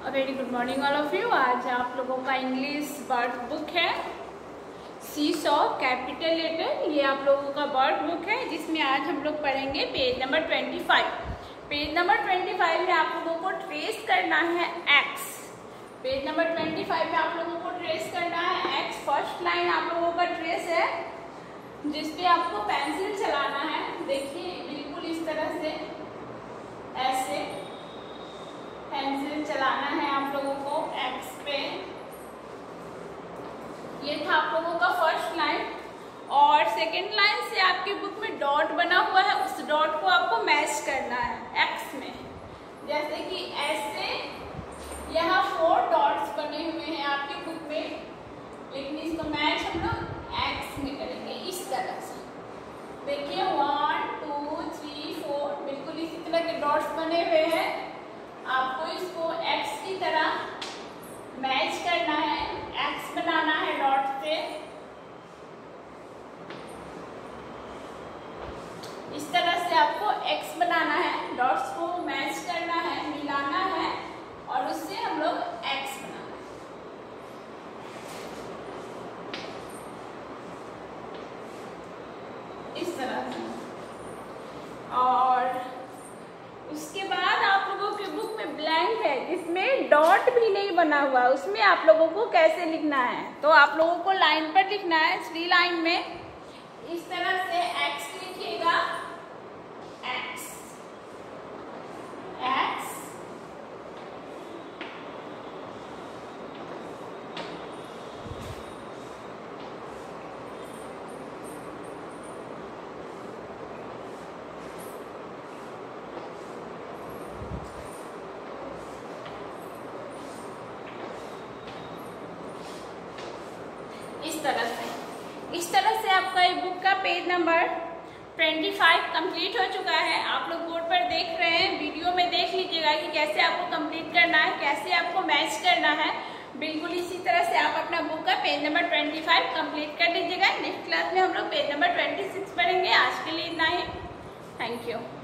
Very good morning all of you. आज आप लोगों का इंग्लिश वर्ड बुक है सी सॉ कैपिटल लेटर। ये आप लोगों का वर्ड बुक है जिसमें आज हम लोग पढ़ेंगे पेज नंबर 25। पेज नंबर 25 में आप लोगों को ट्रेस करना है एक्स। पेज नंबर 25 में आप लोगों को ट्रेस करना है एक्स। फर्स्ट लाइन आप लोगों का ट्रेस है जिसपे आपको पेंसिल चलाना है। देखिए बिल्कुल इस तरह से ऐसे पेंसिल चलाना है आप लोगों को एक्स पे। ये था आप लोगों का फर्स्ट लाइन। और सेकंड लाइन से आपकी बुक में डॉट बना हुआ है, उस डॉट को आपको मैच करना है एक्स में। जैसे कि ऐसे यहाँ 4 डॉट्स बने हुए हैं आपकी बुक में, लेकिन इसको मैच हम लोग एक्स में करेंगे इस तरह से। देखिए 1 2 3 4 बिल्कुल इसी तरह के डॉट्स बने हुए हैं। आपको इसको एक्स की तरह मैच करना है, एक्स बनाना है डॉट से। इस तरह से आपको एक्स बनाना है, डॉट्स को मैच करना है, मिलाना है और उससे हम लोग एक्स बनाना है। इस तरह से। और उसके बाद आप लोगों की बुक में ब्लैंक है जिसमें डॉट भी नहीं बना हुआ है, उसमें आप लोगों को कैसे लिखना है। तो आप लोगों को लाइन पर लिखना है, 3 लाइन में इस तरह से एक्स लिखिएगा, एक्स एक्स इस तरह से आपका ये बुक का पेज नंबर 25 कंप्लीट हो चुका है। आप लोग बोर्ड पर देख रहे हैं, वीडियो में देख लीजिएगा कि कैसे आपको कंप्लीट करना है, कैसे आपको मैच करना है। बिल्कुल इसी तरह से आप अपना बुक का पेज नंबर 25 कंप्लीट कर लीजिएगा। नेक्स्ट क्लास में हम लोग पेज नंबर 26 पढ़ेंगे। आज के लिए इतना ही। Thank you.